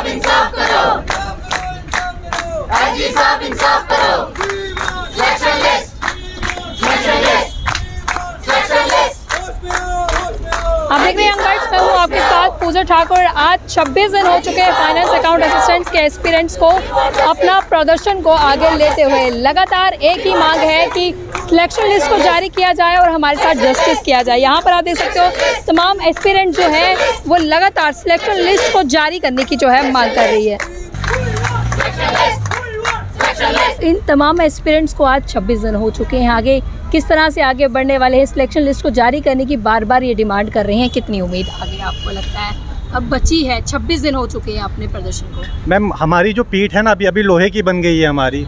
साहब इंसाफ करो, आईजी साहब इंसाफ करो। Selection list, selection list, selection list. आप देख रहे हैं यंग गाइड्स, मैं हूँ आपके साथ पूजा ठाकुर। आज 26 दिन हो चुके हैं फाइनेंस अकाउंट असिस्टेंट्स के एस्पिरेंट्स को अपना प्रदर्शन को आगे लेते हुए। लगातार एक ही मांग है कि सिलेक्शन लिस्ट को जारी किया जाए और हमारे साथ जस्टिस किया जाए। यहाँ पर आप देख सकते हो तमाम एस्पिरेंट जो है वो लगातार सिलेक्शन लिस्ट को जारी करने की जो है मांग कर रही है। इन तमाम एस्पिरेंट्स को आज 26 दिन हो चुके हैं। आगे किस तरह से आगे बढ़ने वाले हैं, सिलेक्शन लिस्ट को जारी करने की बार बार ये डिमांड कर रहे हैं। कितनी उम्मीद आगे आपको लगता है अब बची है? 26 दिन हो चुके हैं अपने प्रदर्शन को। मैम हमारी जो पीठ है ना अभी लोहे की बन गई है हमारी।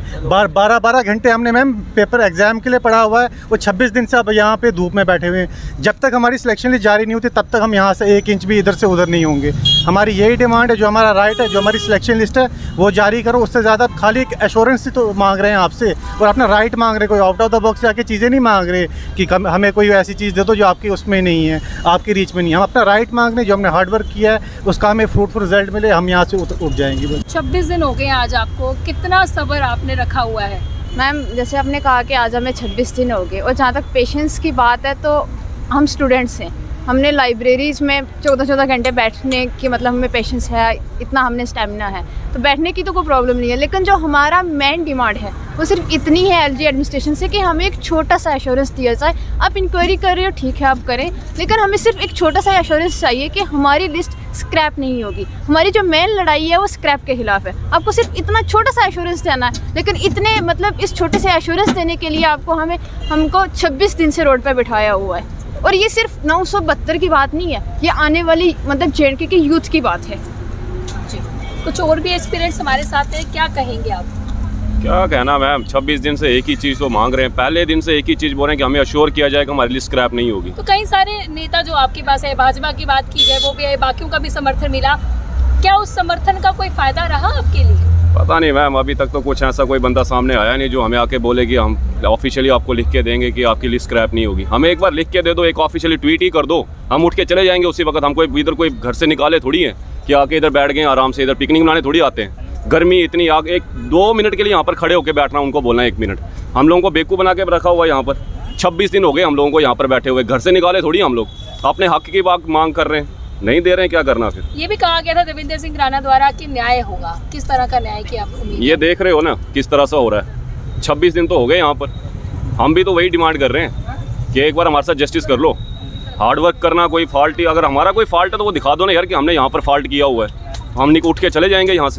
12 घंटे हमने मैम पेपर एग्जाम के लिए पढ़ा हुआ है। वो 26 दिन से अब यहाँ पे धूप में बैठे हुए हैं। जब तक हमारी सिलेक्शन लिस्ट जारी नहीं होती तब तक हम यहाँ से 1 इंच भी इधर से उधर नहीं होंगे। हमारी यही डिमांड है, जो हमारा राइट है, जो हमारी सिलेक्शन लिस्ट है वो जारी करो। उससे ज़्यादा खाली एक एश्योरेंस ही तो मांग रहे हैं आपसे और अपना राइट मांग रहे। कोई आउट ऑफ द बॉक्स जाके चीज़ें नहीं मांग रहे कि हमें कोई ऐसी चीज़ दे दो जो आपकी उसमें नहीं है, आपकी रीच में नहीं है। हम अपना राइट मांग रहे हैं, जो हमने हार्ड वर्क किया है उसका हमें फ्रूटफुल रिजल्ट मिले, हम यहाँ से उठ जाएंगे। 26 दिन हो गए आज आपको, कितना सब्र आपने रखा हुआ है? मैम जैसे आपने कहा कि आज हमें 26 दिन हो गए, और जहाँ तक पेशेंस की बात है तो हम स्टूडेंट्स हैं। हमने लाइब्रेरीज़ में 14 घंटे बैठने की मतलब हमें पेशेंस है, इतना हमने स्टेमिना है, तो बैठने की तो कोई प्रॉब्लम नहीं है। लेकिन जो हमारा मेन डिमांड है वो सिर्फ इतनी है एलजी एडमिनिस्ट्रेशन से कि हमें एक छोटा सा एश्योरेंस दिया जाए। आप इंक्वायरी कर रहे हो ठीक है आप करें, लेकिन हमें सिर्फ एक छोटा सा एश्योरेंस चाहिए कि हमारी लिस्ट स्क्रैप नहीं होगी। हमारी जो मेन लड़ाई है वो स्क्रैप के खिलाफ है। आपको सिर्फ इतना छोटा सा एश्योरेंस देना है, लेकिन इतने मतलब इस छोटे से एश्योरेंस देने के लिए हमको 26 दिन से रोड पर बिठाया हुआ है। और ये सिर्फ 972 की बात नहीं है, ये आने वाली मतलब जेएनके की यूथ की बात है जी। कुछ और भी एक्सपीरियंस हमारे साथ है, क्या कहेंगे आप? क्या कहना मैम, 26 दिन से एक ही चीज़ तो मांग रहे हैं। पहले दिन से एक ही चीज़ बोल रहे हैं कि हमें अश्योर किया जाए कि हमारी लिस्ट स्क्रैप नहीं होगी। तो कई सारे नेता जो आपके पास है, भाजपा की बात की जाए वो भी है, बाकियों का भी समर्थन मिला, क्या उस समर्थन का कोई फायदा रहा आपके लिए? पता नहीं मैम, अभी तक तो कुछ ऐसा कोई बंदा सामने आया नहीं जो हमें आके बोले कि हम ऑफिशियली आपको लिख के देंगे कि आपकी लिस्ट स्क्रैप नहीं होगी। हमें एक बार लिख के दे दो, एक ऑफिशियली ट्वीट ही कर दो, हम उठ के चले जाएंगे उसी वक्त। हम कोई इधर कोई घर से निकाले थोड़ी है कि आके इधर बैठ गए आराम से, इधर पिकनिक मनाने थोड़ी आते हैं। गर्मी इतनी आग, 1-2 मिनट के लिए यहाँ पर खड़े होकर बैठना, उनको बोलना है 1 मिनट। हम लोगों को बेवकूफ़ बना के रखा हुआ है यहाँ पर। 26 दिन हो गए हम लोगों को यहाँ पर बैठे हुए, घर से निकाले थोड़ी हम लोग। अपने हक की बात मांग कर रहे हैं, नहीं दे रहे हैं, क्या करना फिर? ये भी कहा गया था देवेंद्र सिंह राणा द्वारा कि न्याय होगा, किस तरह का न्याय की आपको उम्मीद है? ये देख रहे हो ना किस तरह से हो रहा है। 26 दिन तो हो गए यहाँ पर, हम भी तो वही डिमांड कर रहे हैं कि एक बार हमारे साथ जस्टिस कर लो। हार्ड वर्क करना, कोई फॉल्ट ही अगर हमारा कोई फॉल्ट है तो वो दिखा दो ना यार कि हमने यहाँ पर फॉल्ट किया हुआ है, तो हम उठ के चले जाएंगे यहाँ से।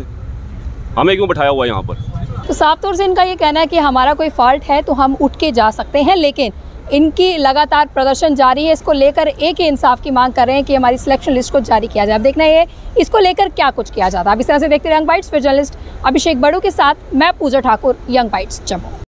हमें क्यों बैठाया हुआ है यहाँ पर? तो साफ तौर से इनका ये कहना है कि हमारा कोई फॉल्ट है तो हम उठ के जा सकते हैं, लेकिन इनकी लगातार प्रदर्शन जारी है। इसको लेकर एक ही इंसाफ की मांग कर रहे हैं कि हमारी सिलेक्शन लिस्ट को जारी किया जाए। अब देखना है इसको लेकर क्या कुछ किया जाता है। अब इस तरह से देखते रहे यंग बाइट्स। फिर जर्नलिस्ट अभिषेक बड़ू के साथ मैं पूजा ठाकुर, यंग बाइट्स, जम्मू।